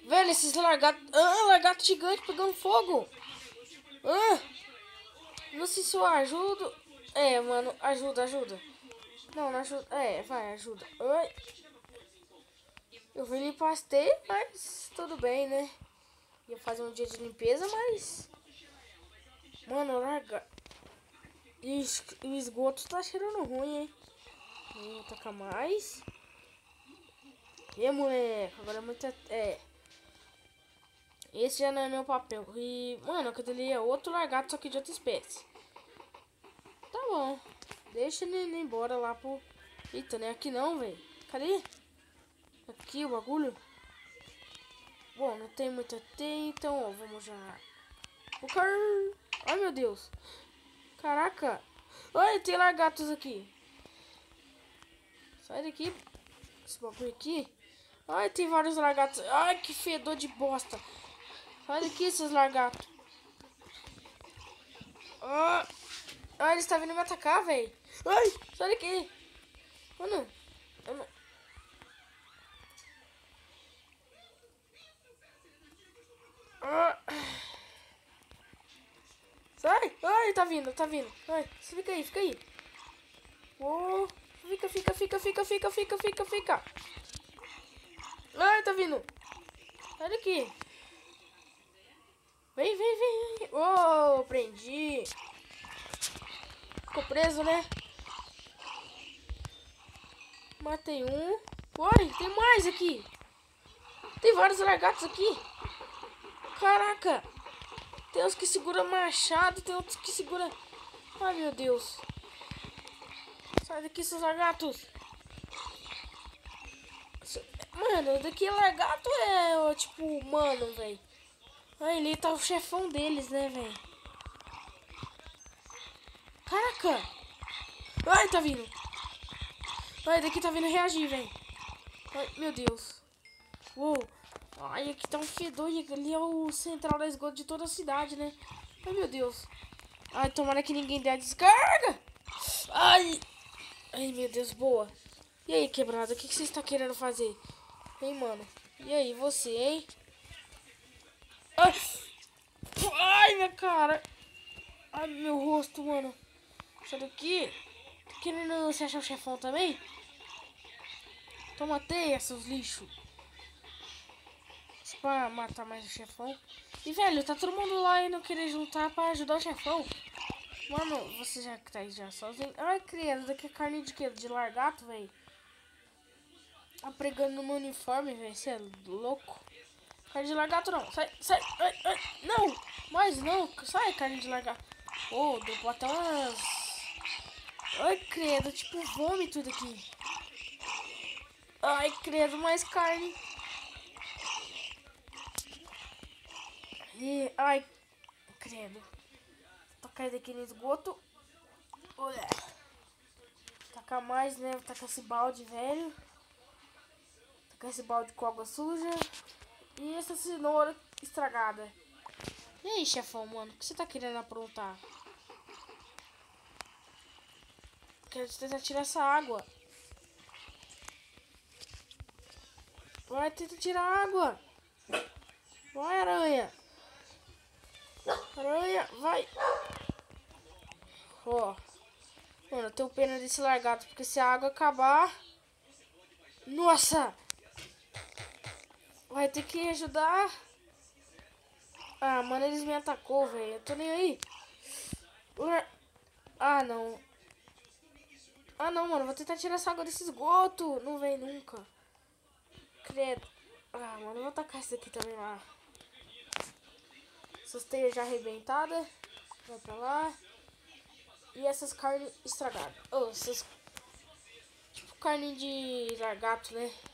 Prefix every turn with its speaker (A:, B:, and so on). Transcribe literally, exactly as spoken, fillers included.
A: Velho, esses largatos... Ah, largato gigante pegando fogo. Ah, não sei se eu ajudo. É, mano, ajuda, ajuda. Não, não ajuda. É, vai, ajuda. Ai. Eu vim limpar as teias, mas tudo bem, né? Ia fazer um dia de limpeza, mas... Mano, larga... E o esgoto tá cheirando ruim, hein? Vou tacar mais. E moleque, agora é muita... É... Esse já não é meu papel. E, mano, aquele ali é outro largato, só que de outra espécie. Tá bom. Deixa ele ir embora lá pro... Eita, não é aqui não, velho. Cadê? Aqui o bagulho. Bom, não tem muita teia, então, ó, vamos já... O car... Ai, meu Deus. Caraca. Ai, tem largatos aqui. Sai daqui. Esse bagulho aqui. Ai, tem vários largatos. Ai, que fedor de bosta. Sai daqui, esses largatos. Ah, ai, eles estão vindo me atacar, velho. Ai, sai daqui. Mano, eu não... Ah. Sai. Ai, tá vindo, tá vindo. Ai, fica aí, fica aí. Oh, fica, fica, fica, fica, fica, fica, fica, fica. Ai, tá vindo. Sai daqui. Vem, vem, vem. Oh, prendi. Ficou preso, né? Matei um. Oi, tem mais aqui. Tem vários largatos aqui. Caraca. Tem uns que segura machado, tem outros que segura... Ai, meu Deus. Sai daqui, seus largatos. Mano, daqui largato é, ó, tipo, humano, velho. Ai, ele tá o chefão deles, né, velho? Caraca. Ai, tá vindo. Ai, daqui tá vindo reagir, velho. Ai, meu Deus. Uou. Ai, aqui tá um fedor e ali é o central da esgoto de toda a cidade, né? Ai, meu Deus. Ai, tomara que ninguém dê a descarga. Ai. Ai, meu Deus, boa. E aí, quebrada, o que, que você está querendo fazer? Hein, mano? E aí, você, hein? Ai, ai minha cara. Ai, meu rosto, mano. Sai daqui. Tá querendo se achar o chefão também? Toma teia, seus lixos. Pra matar mais o chefão. E, velho, tá todo mundo lá e não querer juntar pra ajudar o chefão. Mano, você já que tá aí já sozinho. Ai, criança, daqui é carne de quê? De largato, velho. Tá pregando no meu uniforme, velho. Você é louco. Carne de largato não. Sai, sai. Ai, ai. Não. Mais não. Sai, carne de largato. Oh, deu até umas... Ai, credo. Tipo vômito daqui. Ai, credo. Mais carne. E, ai, credo. Tacar daqui no esgoto. Olha. Tacar mais, né? Tacar esse balde velho. Tacar esse balde com água suja. E essa cenoura estragada. E aí, chefão, mano? O que você tá querendo aprontar? Quero tentar tirar essa água. Vai, tenta tirar a água. Vai, aranha. Aranha, vai. Ó. Mano, eu tenho pena desse largato, porque se a água acabar... Nossa! Vai ter que ajudar. Ah, mano, eles me atacou, velho. Eu tô nem aí. Ah, não. Ah, não, mano. Vou tentar tirar essa água desse esgoto. Não vem nunca. Credo. Ah, mano, eu vou tacar isso aqui também lá. Essas teias já arrebentadas. Vai pra lá. E essas carnes estragadas. Oh, essas... Tipo carne de largato, né?